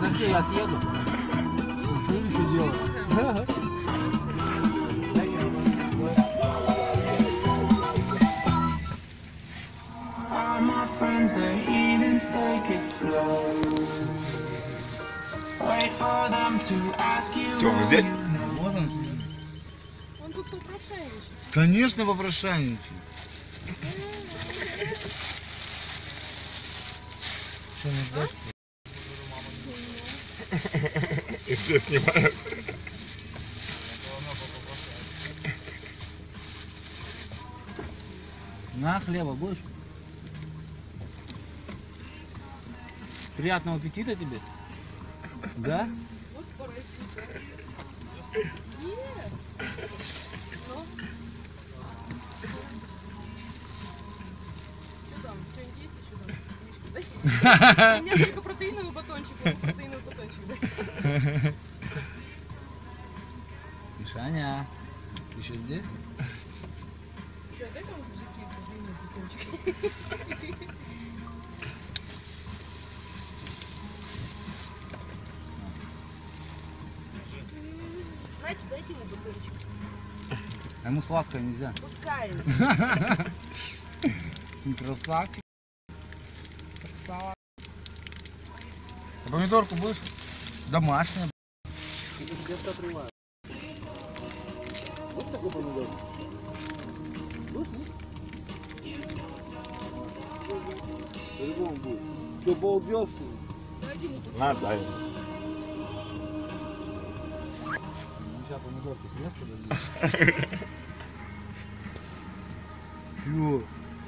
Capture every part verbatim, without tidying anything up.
Окей, я отъеду. Смотри, что делать. Тёма, здесь? Вот он. Он тут попрошайничает. Конечно, попрошайничает. Что, не ждать? И все снимают. На, хлеба будешь? Приятного аппетита тебе. Да? Вот пора идти. Нет. Ну. Что там? Что-нибудь есть еще там? Мишка, да? У меня только протеиновый батончик. Протеиновый батончик, да? Мишаня, ты еще здесь? Что, дай там мужики протеиновый батончик. Знаете, дайте ему батончик. А ему сладкое нельзя. Пускай. Красавчик. Красава. А помидорку будешь? Домашняя. Вот такой помидор. По-любому будет. Что, поубил, что ли? Дайте ему батончик. На, дай. Сейчас помидорку съест, подожди. Чё?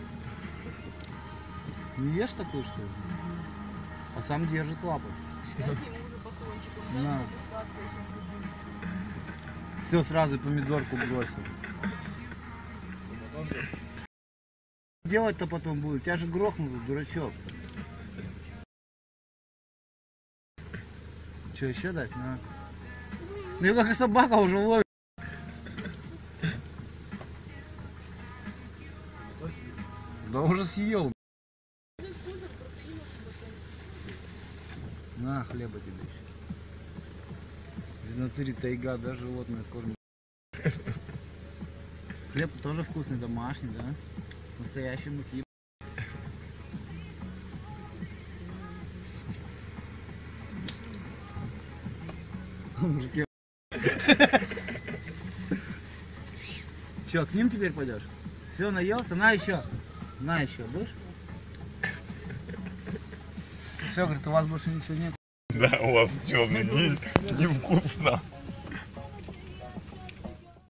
Не ешь такой, что ли? А сам держит лапы. Дайте ему уже батончик. Он На. знает, что сладкое сейчас будет. Все, сразу помидорку бросил. Делать-то потом будет. Тебя же грохнут, дурачок. Че, еще дать? На. Ну и как и собака уже ловит. Да уже съел. На, хлеба тебе еще. Изнутри тайга, да, животное кормит. Хлеб тоже вкусный, домашний, да? С настоящей муки. Мужики. Че, к ним теперь пойдешь? Все, наелся? На еще. На еще, будешь? Все, говорит, у вас больше ничего нет. Да, у вас что, невкусно.